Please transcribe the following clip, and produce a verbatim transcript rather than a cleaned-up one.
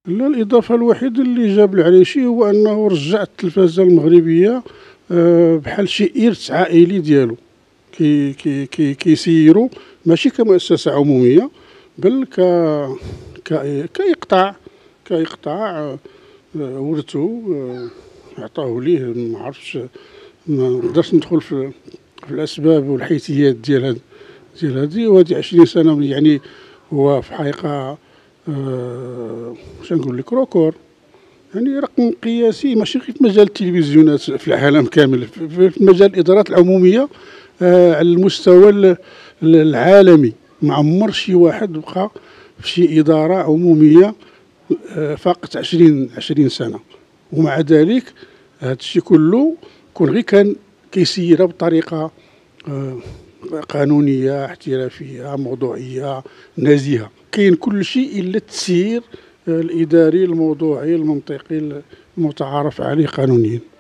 لا، الإضافة الوحيدة اللي جاب العريشي هو أنه رجع التلفازة المغربية آه، بحال شي إرث عائلي ديالو، كي كي كي كيسيروا ماشي كمؤسسة عمومية، بل ك ك كإقطاع كإقطاع آه، ورثو آه، عطاوه ليه. ما عرفتش، ما نقدرش ندخل في في الأسباب والحيثيات ديال هاد ديال هادي. وهادي عشرين سنة يعني هو في الحقيقة آه، واش نقول لك ركور، يعني رقم قياسي ماشي غير في مجال التلفزيونات في العالم كامل، في في مجال الإدارات العمومية آه، على المستوى ال- ال- العالمي. ما عمر شي واحد بقى في شي إدارة عمومية آه، فاقت عشرين عشرين سنة. ومع ذلك هذا الشيء كله كون غير كان كيسيرها بطريقة آه، قانونية احترافية موضوعية نزيهة. كاين كل شيء إلا التسيير آه، الإداري الموضوعي المنطقي المتعارف عليه قانونيا.